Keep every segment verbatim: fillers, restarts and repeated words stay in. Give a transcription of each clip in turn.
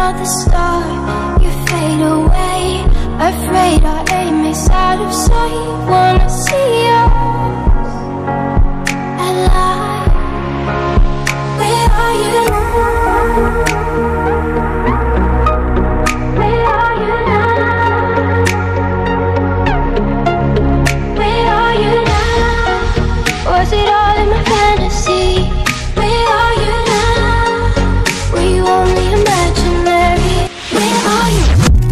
another star, you fade away. Afraid our aim is out of sight. Wanna see us alive. Where are you now? Where are you now? Where are you now? Was it all in my fantasy? Where are you now? Were you only imaginary? Where are you?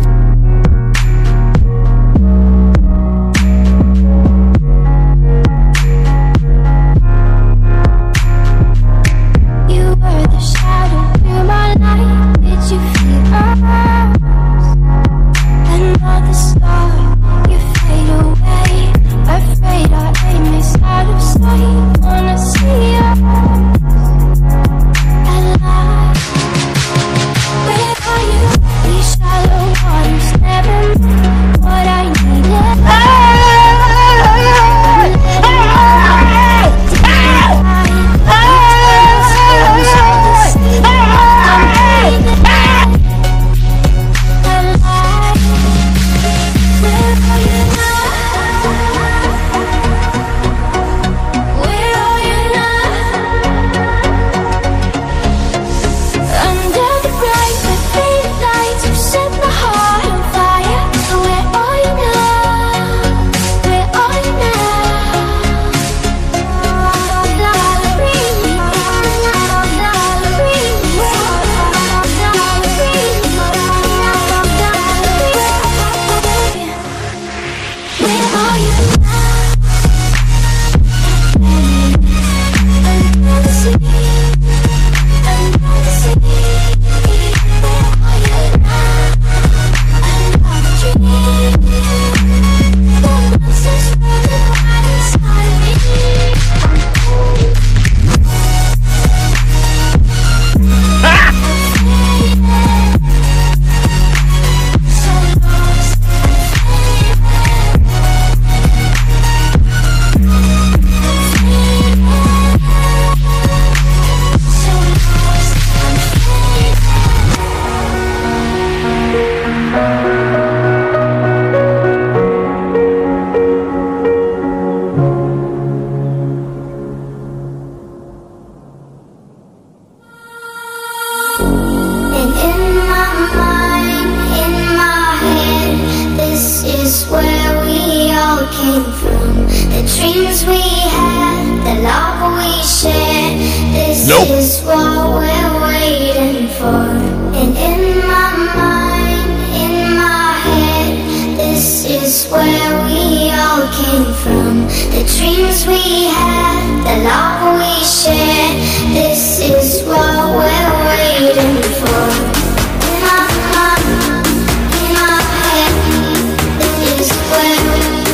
Nope. This is what we're waiting for. And in my mind, in my head, this is where we all came from. The dreams we had, the love we shared, this is what we're waiting for. In my mind, in my head, this is where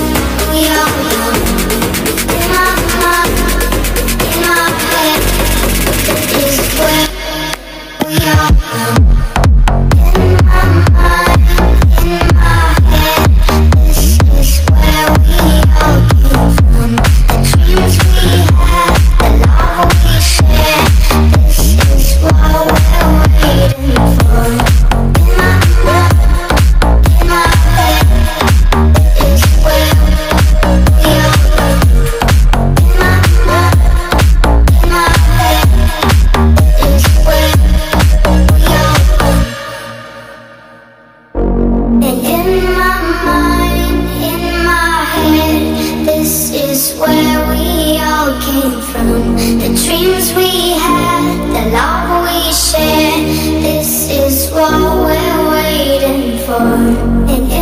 we all come. In my mind, in my head, this is where we all come. In my mind, in my head, this is where we all came from. The dreams we had, the love we shared, this is what we're waiting for. In my mind, in my head, this is where we all come. In my mind, in my head, this is where we all come. And in my mind, in my head, this is where we all came from. The dreams we had, the love we shared, this is what we're waiting for. And